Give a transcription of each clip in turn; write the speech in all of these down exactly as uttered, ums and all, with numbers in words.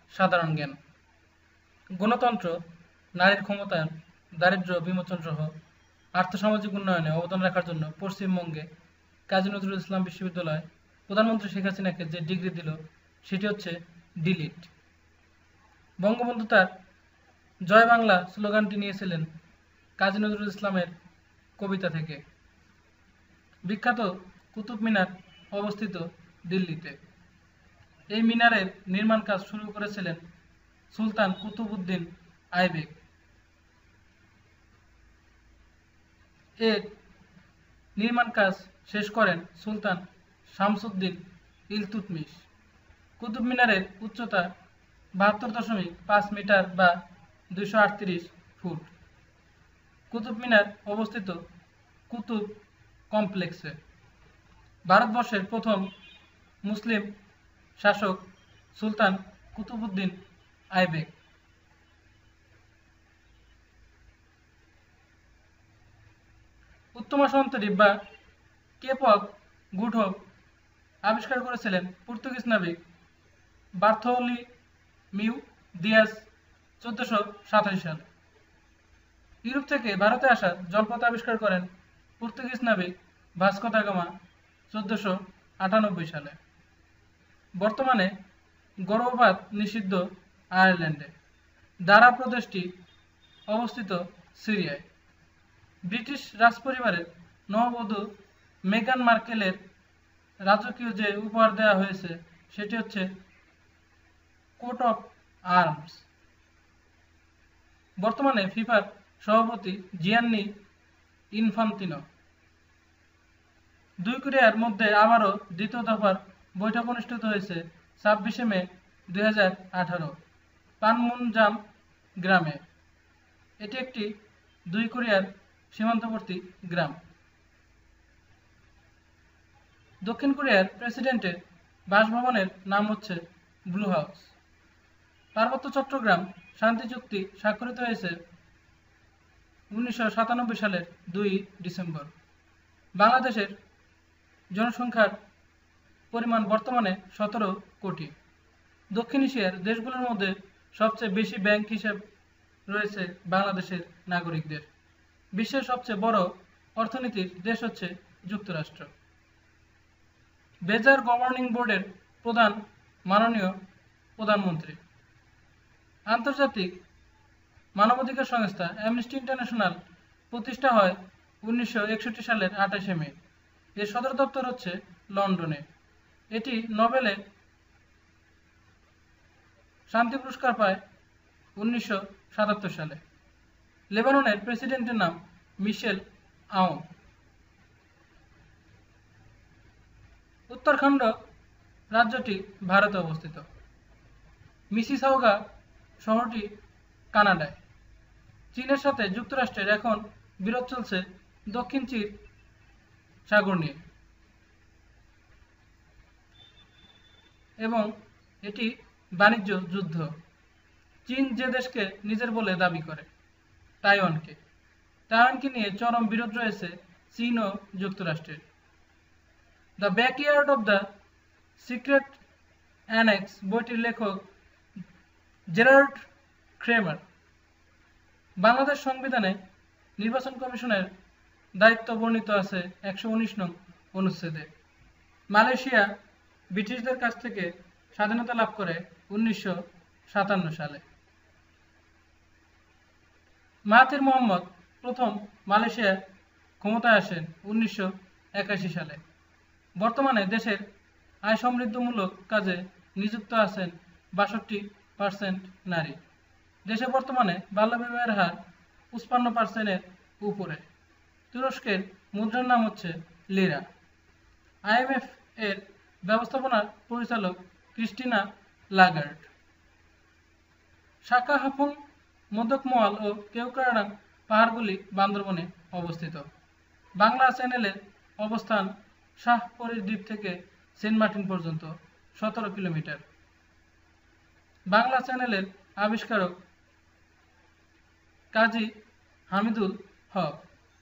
সাধারণ জ্ঞান, গণতন্ত্র, নারীর ক্ষমতায়ন, দারিদ্র্য বিমোচন সহ আর্থসামাজিক উন্নয়নে অবদান রাখার জন্য পশ্চিমবঙ্গে কাজী নজরুল ইসলাম বিশ্ববিদ্যালয় প্রধানমন্ত্রী শেখ হাসিনাকে যে ডিগ্রি দিল সেটি হচ্ছে ডিলিট। বঙ্গবন্ধু তার জয় বাংলা স্লোগানটি নিয়েছিলেন কাজী নজরুল ইসলামের কবিতা থেকে। বিখ্যাত কুতুব মিনার অবস্থিত দিল্লিতে। এই মিনারের নির্মাণ কাজ শুরু করেছিলেন সুলতান কুতুবউদ্দিন আইবেক। এর নির্মাণ কাজ শেষ করেন সুলতান শামসুদ্দিন ইলতুৎমিশ। কুতুব মিনারের উচ্চতা বাহাত্তর দশমিক পাঁচ মিটার বা দুইশো আটত্রিশ ফুট। কুতুব মিনার অবস্থিত কুতুব কমপ্লেক্সে। ভারতবর্ষের প্রথম মুসলিম শাসক সুলতান কুতুবউদ্দিন আইবেক। উত্তম সন্তরীপ বা কেপ অফ গুড হোপ আবিষ্কার করেছিলেন পর্তুগিজ নাবিক বার্থোলোমিউ দিয়াজ চোদ্দশো সাতাশি সালে। ইউরোপ থেকে ভারতে আসা জলপথ আবিষ্কার করেন পর্তুগিজ নাবিক ভাস্কো দা গামা চোদ্দশো আটানব্বই সালে। বর্তমানে গর্ভপাত নিষিদ্ধ আয়ারল্যান্ডে। দারা প্রদেশটি অবস্থিত সিরিয়ায়। ব্রিটিশ রাজপরিবারের নববধূ মেগান মার্কেলের রাজকীয় যে উপহার দেওয়া হয়েছে সেটি হচ্ছে কোট অফ আর্মস। বর্তমানে ফিফার সভাপতি জিয়ান্নি ইনফান্তিনো। দুই কোরিয়ার মধ্যে আবারও দ্বিতীয় দফার বৈঠক অনুষ্ঠিত হয়েছে ছাব্বিশে মে দুই হাজার আঠারো পানমুনজাম গ্রামে। এটি একটি দুই কোরিয়ার সীমান্তবর্তী গ্রাম। দক্ষিণ কোরিয়ার প্রেসিডেন্টের বাসভবনের নাম হচ্ছে ব্লু হাউস। পার্বত্য চট্টগ্রাম শান্তি চুক্তি স্বাক্ষরিত হয়েছে উনিশশো সাতানব্বই সালের দুই ডিসেম্বর। বাংলাদেশের জনসংখ্যার পরিমাণ বর্তমানে সতেরো কোটি। দক্ষিণ এশিয়ার দেশগুলোর মধ্যে সবচেয়ে বেশি ব্যাংক হিসাব রয়েছে বাংলাদেশের নাগরিকদের। বিশ্বের সবচেয়ে বড় অর্থনীতির দেশ হচ্ছে যুক্তরাষ্ট্র। বেজার গভর্নিং বোর্ডের প্রধান মাননীয় প্রধানমন্ত্রী। আন্তর্জাতিক মানবাধিকার সংস্থা অ্যামনেস্টি ইন্টারন্যাশনাল প্রতিষ্ঠা হয় উনিশশো একষট্টি সালের আঠাশে মে। এর সদর দপ্তর হচ্ছে লন্ডনে। এটি নোবেলে শান্তি পুরস্কার পায় উনিশশো সাতাত্তর সালে। লেবাননের প্রেসিডেন্টের নাম মিশেল আউন। উত্তরাখণ্ড রাজ্যটি ভারতে অবস্থিত। মিসিসাউগা শহরটি কানাডায়। চীনের সাথে যুক্তরাষ্ট্রের এখন বিরোধ চলছে দক্ষিণ চীন সাগর নিয়ে এবং এটি বাণিজ্য যুদ্ধ। চীন যে দেশকে নিজের বলে দাবি করে, তাইওয়ানকে। তাইওয়ানকে নিয়ে চরম বিরোধ রয়েছে চীন ও যুক্তরাষ্ট্রের। The backyard of the secret annex বইটির লেখক জেরার্ড ক্রেমার। বাংলাদেশ সংবিধানে নির্বাচন কমিশনের দায়িত্ব বর্ণিত আছে একশো উনিশ নং অনুচ্ছেদে। মালয়েশিয়া ব্রিটিশদের কাছ থেকে স্বাধীনতা লাভ করে উনিশশো সাতান্ন সালে। মাহাথির মোহাম্মদ প্রথম মালয়েশিয়া ক্ষমতায় আসেন উনিশশো একাশি সালে। বর্তমানে দেশের আয় সমৃদ্ধমূলক কাজে নিযুক্ত আছেন বাষট্টি পার্সেন্ট নারী। দেশে বর্তমানে বাল্যবিবাহের হার পঁচপান্ন পার্সেন্টের উপরে। তুরস্কের মুদ্রার নাম হচ্ছে লিরা। আইএমএফ এর ব্যবস্থাপনার পরিচালক ক্রিস্টিনা লাগার্ড। শাখা হাফুং, মোদকমহল ও কেওক্রাডাং পাহাড়গুলি বান্দরবনে অবস্থিত। বাংলা চ্যানেলের অবস্থান শাহপরীর দ্বীপ থেকে সেন্ট মার্টিন পর্যন্ত সতেরো কিলোমিটার। বাংলা চ্যানেলের আবিষ্কারক কাজী হামিদুল হক।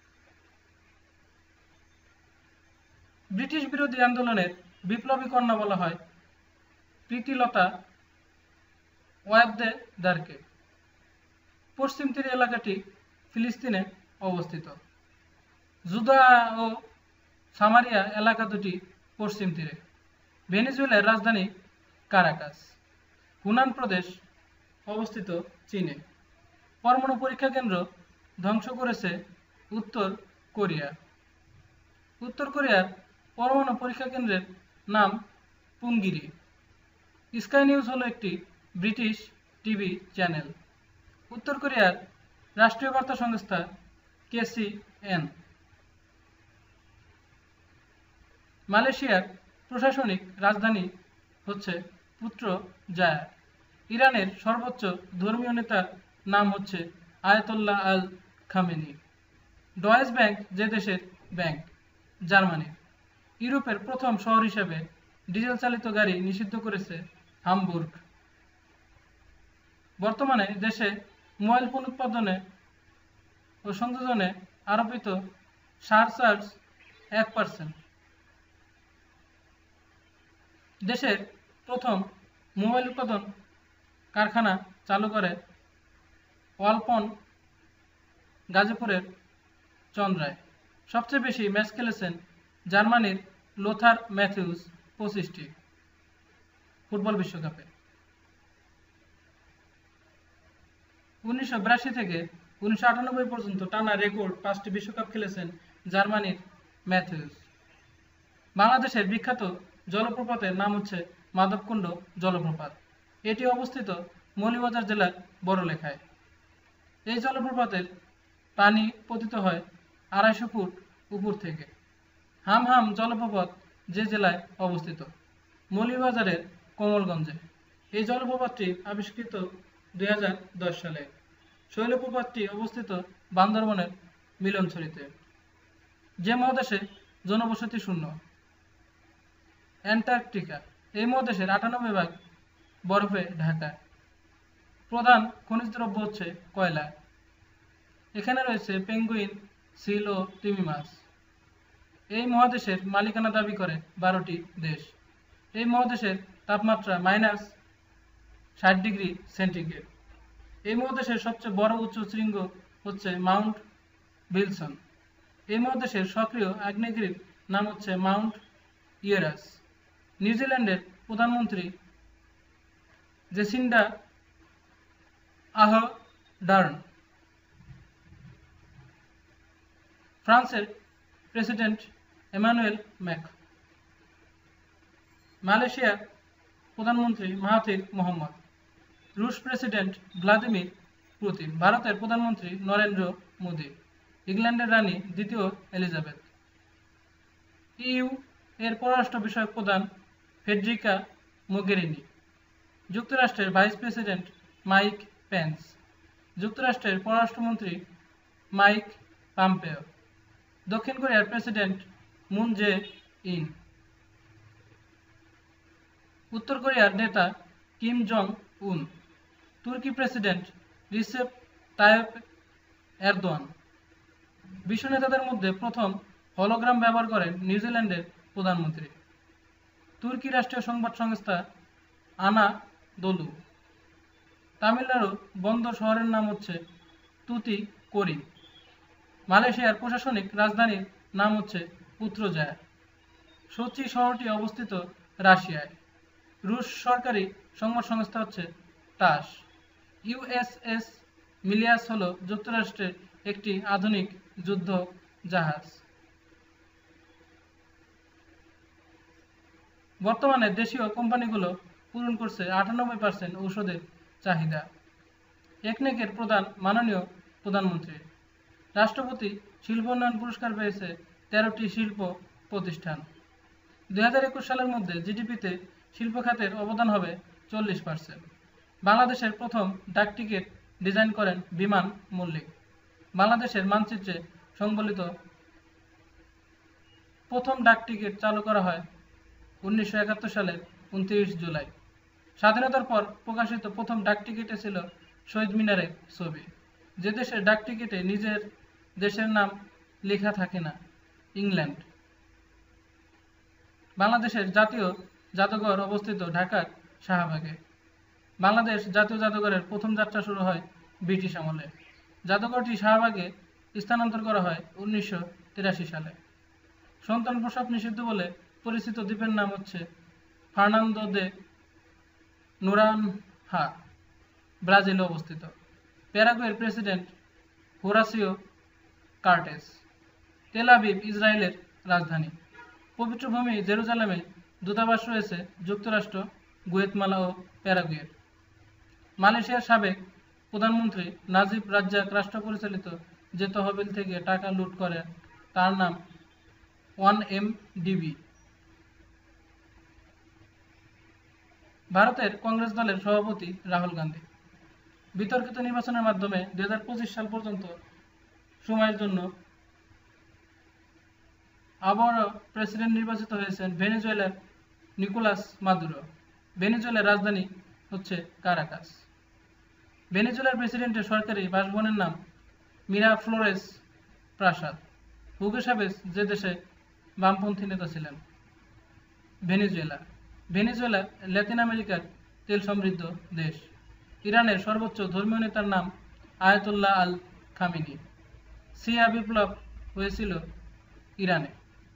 ব্রিটিশ বিরোধী আন্দোলনের বিপ্লবী কন্যা বলা হয় প্রীতিলতা ওয়াদে দারকে। পশ্চিম তীর এলাকাটি ফিলিস্তিনে অবস্থিত। জুদা ও সামারিয়া এলাকা দুটি পশ্চিম তীরে। ভেনেজুয়েলার রাজধানী কারাকাস। হুনান প্রদেশ অবস্থিত চীনে। পরমাণু পরীক্ষা কেন্দ্র ধ্বংস করেছে উত্তর কোরিয়া। উত্তর কোরিয়ার পরমাণু পরীক্ষা কেন্দ্রের নাম পুঙ্গিরি। স্কাই নিউজ হলো একটি ব্রিটিশ টিভি চ্যানেল। উত্তর কোরিয়ার রাষ্ট্রীয় বার্তা সংস্থা কেসিএন। মালয়েশিয়ার প্রশাসনিক রাজধানী হচ্ছে পুত্রজায়া। ইরানের সর্বোচ্চ ধর্মীয় নেতার নাম হচ্ছে Ayatollah al Khamenei. Deutsche Bank যে দেশের ব্যাংক? জার্মানির। ইউরোপের প্রথম শহর হিসেবে ডিজেল চালিত গাড়ি নিষিদ্ধ করেছে হামবুর্গ। বর্তমানে দেশে মোবাইল ফোন উৎপাদনে ও সংযোজনে আরোপিত সারচার্জ এক পার্সেন্ট। দেশের প্রথম মোবাইল উৎপাদন কারখানা চালু করে ওয়ালপন গাজীপুরের চন্দ্রায়। সবচেয়ে বেশি ম্যাচ খেলেছেন জার্মানির লোথার ম্যাথিউস পঁচিশটি ফুটবল বিশ্বকাপে। উনিশশো বিরাশি থেকে উনিশশো আটানব্বই পর্যন্ত টানা রেকর্ড পাঁচটি বিশ্বকাপ খেলেছেন জার্মানির ম্যাথিউস। বাংলাদেশের বিখ্যাত জলপ্রপাতের নাম হচ্ছে মাধবকুণ্ড জলপ্রপাত। এটি অবস্থিত মৌলভীবাজার জেলার বড়লেখায়। এই জলপ্রপাতের পানি পতিত হয় আড়াইশো ফুট উপর থেকে। হামহাম জলপ্রপাত যে জেলায় অবস্থিত? মৌলভীবাজারের কমলগঞ্জে। এই জলপ্রপাতটি আবিষ্কৃত দুই হাজার দশ সালে। শৈলপ্রপাতটি অবস্থিত বান্দরবনের মিলনছড়িতে। যে মহাদেশে জনবসতি শূন্য? অ্যান্টার্কটিকা। এই মহাদেশের আটানব্বই ভাগ বরফে ঢাকা। প্রধান খনিজ দ্রব্য হচ্ছে কয়লা। এখানে রয়েছে পেঙ্গুইন, সিল ও তিমি মাছ। এই মহাদেশের মালিকানা দাবি করে বারোটি দেশ। এই মহাদেশের তাপমাত্রা মাইনাস ষাট ডিগ্রি সেন্টিগ্রেড। এই মহাদেশের সবচেয়ে বড় উচ্চ শৃঙ্গ হচ্ছে মাউন্ট বিলসন। এই মহাদেশের সক্রিয় আগ্নেয়গিরির নাম হচ্ছে মাউন্ট ইয়েরাস। নিউজিল্যান্ডের প্রধানমন্ত্রী জেসিন্ডা আহডার্ন। ফ্রান্সের প্রেসিডেন্ট এমানুয়েল ম্যাক্রন। মালয়েশিয়ার প্রধানমন্ত্রী মাহাথির মোহাম্মদ। রুশ প্রেসিডেন্ট ভ্লাদিমির পুতিন। ভারতের প্রধানমন্ত্রী নরেন্দ্র মোদী। ইংল্যান্ডের রানী দ্বিতীয় এলিজাবেথ। ইইউ এর পররাষ্ট্র বিষয়ক প্রধান ফেডরিকা মোগেরিনি। যুক্তরাষ্ট্রের ভাইস প্রেসিডেন্ট মাইক পেন্স। যুক্তরাষ্ট্রের পররাষ্ট্রমন্ত্রী মাইক পম্পেও। দক্ষিণ কোরিয়ার প্রেসিডেন্ট মুন জে ইন। উত্তর কোরিয়ার নেতা কিম জং উন। তুর্কি প্রেসিডেন্ট রিসেপ তাইপ এরদোয়ান। বিশ্ব নেতাদের মধ্যে প্রথম হলোগ্রাম ব্যবহার করেন নিউজিল্যান্ডের প্রধানমন্ত্রী। তুর্কি রাষ্ট্রীয় সংবাদ সংস্থা আনাদোলু। তামিলনাড়ু বন্দর শহরের নাম হচ্ছে তুতিকোরিন। মালয়েশিয়ার প্রশাসনিক রাজধানীর নাম হচ্ছে পুত্রজায়া। সোচি শহরটি অবস্থিত রাশিয়ায়। রুশ সরকারি সংবাদ সংস্থা হচ্ছে টাস। ইউএসএস মিলিয়াস হল যুক্তরাষ্ট্রের একটি আধুনিক যুদ্ধ জাহাজ। বর্তমানে দেশীয় কোম্পানিগুলো পূরণ করছে আটানব্বই পার্সেন্ট ঔষধের চাহিদা। একনেকের প্রধান মাননীয় প্রধানমন্ত্রী। রাষ্ট্রপতি শিল্প উন্নয়ন পুরস্কার পেয়েছে তেরোটি শিল্প প্রতিষ্ঠান। দুই হাজার একুশ সালের মধ্যে জিডিপিতে শিল্প খাতের অবদান হবে চল্লিশ পার্সেন্ট। বাংলাদেশের প্রথম ডাক টিকিট ডিজাইন করেন বিমান মল্লিক। বাংলাদেশের মানচিত্রে সংবলিত প্রথম ডাক টিকিট চালু করা হয় উনিশশো একাত্তর সালের উনত্রিশ জুলাই। স্বাধীনতার পর প্রকাশিত প্রথম ডাক টিকিটে ছিল শহীদ মিনারের ছবি। যে দেশের ডাক টিকিটে নিজের দেশের নাম লেখা থাকে না? ইংল্যান্ড। বাংলাদেশের জাতীয় জাদুঘর অবস্থিত ঢাকার শাহবাগে। বাংলাদেশ জাতীয় জাদুঘরের প্রথম যাত্রা শুরু হয় ব্রিটিশ আমলে। জাদুঘরটি শাহবাগে স্থানান্তর করা হয় উনিশশো তিরাশি সালে। সন্তান প্রসব নিষিদ্ধ বলে পরিচিত দ্বীপের নাম হচ্ছে ফার্নান্দো দে নোরানহা, ব্রাজিলে অবস্থিত। প্যারাগুয়ের president Horacio Cartes. Tel Aviv ইসরায়েলের রাজধানী। পবিত্র ভূমি জেরুজালেমে দূতাবাস রয়েছে যুক্তরাষ্ট্র, গুয়েতমালা ও প্যারাগুয়ের। মালয়েশিয়ার সাবেক প্রধানমন্ত্রী নাজিব রাজ্জাক রাষ্ট্র পরিচালিত যে তহবিল থেকে টাকা লুট করে তার নাম ওয়ান এম ডি বি। ভারতের কংগ্রেস দলের সভাপতি রাহুল গান্ধী। বিতর্কিত নির্বাচনের মাধ্যমে দুই হাজার পঁচিশ সাল পর্যন্ত সময়ের জন্য আবারও প্রেসিডেন্ট নির্বাচিত হয়েছেন ভেনেজুয়েলার নিকোলাস মাদুরো। ভেনেজুয়েলার রাজধানী হচ্ছে কারাকাস। ভেনেজুয়েলার প্রেসিডেন্টের সরকারি বাসভবনের নাম মিরাফ্লোরেস প্রাসাদ। হুগো চাভেজ যে দেশে বামপন্থী নেতা ছিলেন। ভেনেজুয়েলা। ভেনেজুয়েলা লাতিন আমেরিকার তেল সমৃদ্ধ দেশ। ইরানের সর্বোচ্চ ধর্মীয় নেতার নাম আয়াতুল্লাহ আল খামেনি। শিয়া বিপ্লব হয়েছিল ইরানে।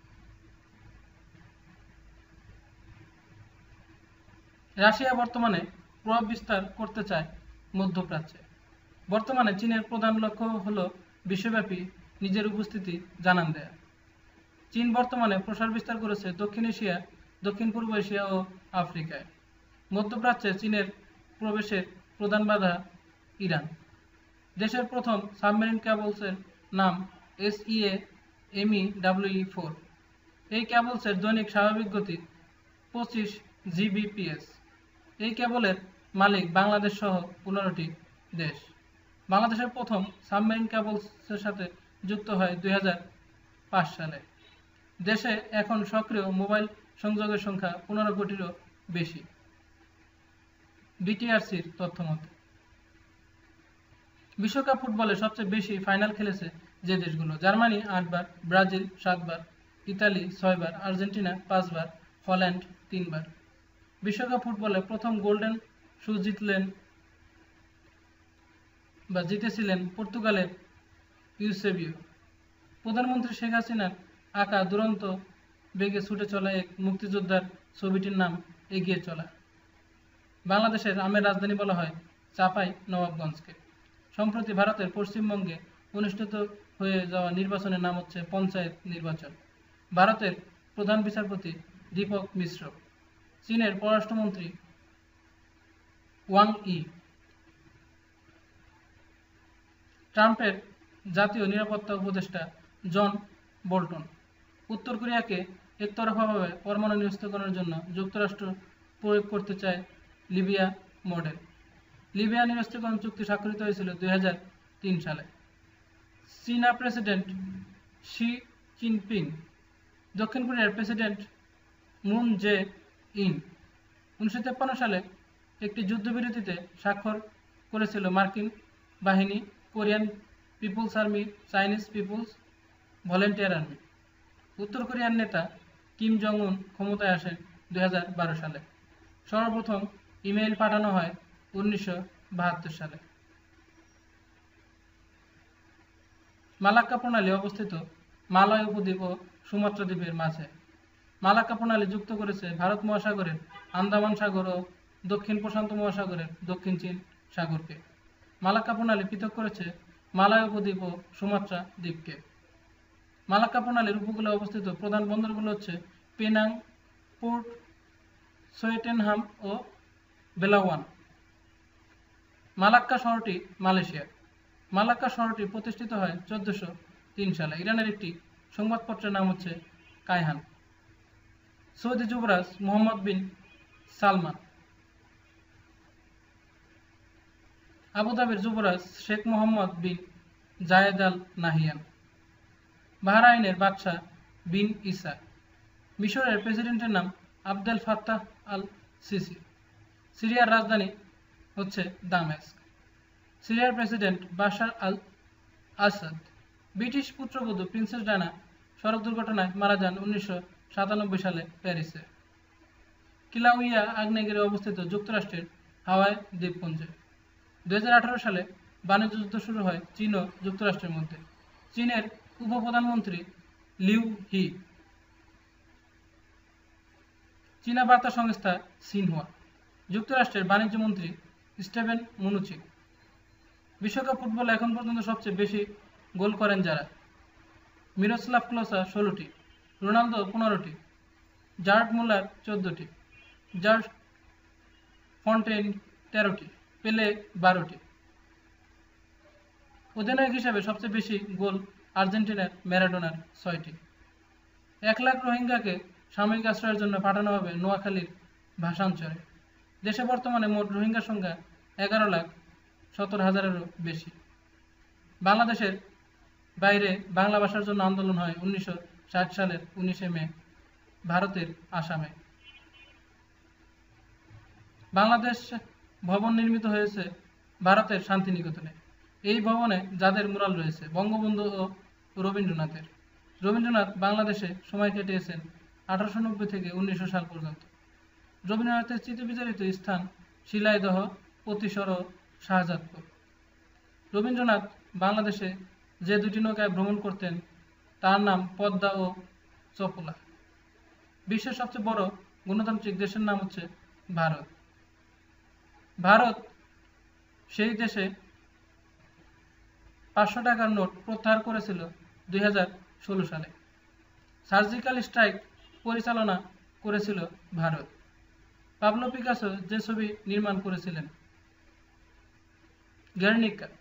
রাশিয়া বর্তমানে প্রভাব বিস্তার করতে চায় মধ্যপ্রাচ্যে। বর্তমানে চীনের প্রধান লক্ষ্য হল বিশ্বব্যাপী নিজের উপস্থিতি জানান দেয়া। চীন বর্তমানে প্রসার বিস্তার করেছে দক্ষিণ এশিয়া, দক্ষিণ পূর্ব এশিয়া ও আফ্রিকায়। মধ্যপ্রাচ্যে চীনের প্রবেশের প্রধান বাধা ইরান। দেশের প্রথম সাবমেরিন ক্যাবলসের নাম S E A M E W four. এই ক্যাবলসের দৈনিক স্বাভাবিক গতি পঁচিশ জি বি পি এস। এই কেবলের মালিক বাংলাদেশ সহ পনেরোটি দেশ। বাংলাদেশের প্রথম সাবমেরিন ক্যাবলসের সাথে যুক্ত হয় দুই হাজার পাঁচ সালে। দেশে এখন সক্রিয় মোবাইল সংযোগের সংখ্যা পনেরো কোটিরও বেশি, বিটিআরসির তথ্য মতে। বিশ্বকাপ ফুটবলে সবচেয়ে বেশি ফাইনাল খেলেছে যে দেশগুলো: জার্মানি আটবার, ব্রাজিল সাতবার, ইতালি ছয়বার, আর্জেন্টিনা পাঁচবার, হল্যান্ড তিনবার। বিশ্বকাপ ফুটবলে প্রথম গোল্ডেন শু জিতলেন বা জিতেছিলেন পর্তুগালের ইউসেবিও। প্রধানমন্ত্রী শেখ হাসিনার আঁকা দুরন্ত বেগে ছুটে চলা এক মুক্তিযোদ্ধার ছবিটির নাম এগিয়ে চলা। বাংলাদেশের আমের রাজধানী বলা হয় চাঁপাই নবাবগঞ্জকে। সম্প্রতি ভারতের পশ্চিমবঙ্গে অনুষ্ঠিত হয়ে যাওয়া নির্বাচনের নাম হচ্ছে পঞ্চায়েত নির্বাচন। ভারতের প্রধান বিচারপতি দীপক মিশ্র। চীনের পররাষ্ট্রমন্ত্রী ওয়াং ই। ট্রাম্পের জাতীয় নিরাপত্তা উপদেষ্টা জন বোল্টন। উত্তর কোরিয়াকে একতরফাভাবে পরমাণু নিরস্ত্রীকরণের জন্য যুক্তরাষ্ট্র প্রয়োগ করতে চায় লিবিয়া মডেল। লিবিয়া নিরস্ত্রীকরণ চুক্তি স্বাক্ষরিত হয়েছিল দুই হাজার তিন সালে। চীনা প্রেসিডেন্ট শি জিনপিং। দক্ষিণ কোরিয়ার প্রেসিডেন্ট মুন জে ইন উনিশশো তেপ্পান্ন সালে একটি যুদ্ধবিরতিতে স্বাক্ষর করেছিল মার্কিন বাহিনী, Korean People's Army, Chinese People's Volunteer Army. উত্তর কোরিয়ার নেতা কিম জং উন ক্ষমতায় আসেন দুই হাজার বারো সালে। সর্বপ্রথম ইমেইল পাঠানো হয় উনিশশো বাহাত্তর সালে। মালাক্কা প্রণালী অবস্থিত মালয় উপদ্বীপ ও সুমাত্রা দ্বীপের মাঝে। মালাক্কা প্রণালী যুক্ত করেছে ভারত মহাসাগরের আন্দামান সাগর ও দক্ষিণ প্রশান্ত মহাসাগরের দক্ষিণ চীন সাগরকে। মালাক্কা প্রণালী পৃথক করেছে মালয় উপদ্বীপ ও সুমাত্রা দ্বীপকে। মালাক্কা প্রণালীর উপকূলে অবস্থিত প্রধান বন্দরগুলো হচ্ছে পেনাং, পোর্ট সোয়েটেনহাম ও বেলাওয়ান। মালাক্কা শহরটি মালয়েশিয়ার। মালাক্কা শহরটি প্রতিষ্ঠিত হয় চোদ্দশো তিন সালে। ইরানের একটি সংবাদপত্রের নাম হচ্ছে কায়হান। সৌদি যুবরাজ মোহাম্মদ বিন সালমান। আবুধাবির যুবরাজ Sheikh Mohammed bin Zayed al Nahyan. বাহরাইনের বাদশাহ বিন ইসা। মিশরের প্রেসিডেন্টের নাম আবদেল ফাত্তাহ আল সিসি। সিরিয়ার রাজধানী হচ্ছে দামেস্ক। সিরিয়ার president Bashar al Assad. British পুত্রবধূ প্রিন্সেস ডায়ানা সড়ক দুর্ঘটনায় মারা যান উনিশশো সাতানব্বই সালে প্যারিসে। কিলাউইয়া আগ্নেয়গিরি অবস্থিত যুক্তরাষ্ট্রের হাওয়াই দ্বীপপুঞ্জে। দুই হাজার আঠারো সালে বাণিজ্য যুদ্ধ শুরু হয় চীন ও যুক্তরাষ্ট্রের মধ্যে। চীনের উপপ্রধানমন্ত্রী লিউ হি, চীনা বার্তা সংস্থা সিনহুয়া, যুক্তরাষ্ট্রের বাণিজ্য মন্ত্রী স্টেভেন মুনুচিন। বিশ্বকাপ ফুটবলে এখন পর্যন্ত সবচেয়ে বেশি গোল করেন যারা? মিরোস্লাভ ক্লোসা ষোলোটি, রোনালদো পনেরোটি, জার্ড মুলার চোদ্দটি, জার্ড ফন্টেইন তেরোটি, পেলে বারোটি। অধিনায়ক হিসেবে সবচেয়ে বেশি গোল আর্জেন্টিনার ম্যারাডোনার ছয়টি। এক লাখ রোহিঙ্গাকে সাময়িক আশ্রয়ের জন্য পাঠানো হবে নোয়াখালীর ভাসানচরে। দেশে বর্তমানে মোট রোহিঙ্গার সংখ্যা এগারো লাখ সত্তর হাজারেরও বেশি। বাংলাদেশের বাইরে বাংলা ভাষার জন্য আন্দোলন হয় উনিশশো ষাট সালের উনিশে মে ভারতের আসামে। বাংলাদেশ ভবন নির্মিত হয়েছে ভারতের শান্তিনিকেতনে। এই ভবনে যাদের মুরাল রয়েছে বঙ্গবন্ধু ও রবীন্দ্রনাথের। রবীন্দ্রনাথ বাংলাদেশে সময় কাটিয়েছেন আঠারোশো নব্বই থেকে উনিশশো সাল পর্যন্ত। রবীন্দ্রনাথের স্মৃতিবিজড়িত স্থান শিলাইদহ, পতিসর ও শাহজাদপুর। রবীন্দ্রনাথ বাংলাদেশে যে দুটি নৌকায় ভ্রমণ করতেন তার নাম পদ্মা ও চপলা। বিশ্বের সবচেয়ে বড় গণতান্ত্রিক দেশের নাম হচ্ছে ভারত। ভারত সেই দেশে পাঁচশো টাকার নোট প্রত্যাহার করেছিল দুই হাজার ষোলো সালে। সার্জিক্যাল স্ট্রাইক পরিচালনা করেছিল ভারত। পাবলো পিকাসো যে ছবি নির্মাণ করেছিলেন, গের্নিকা,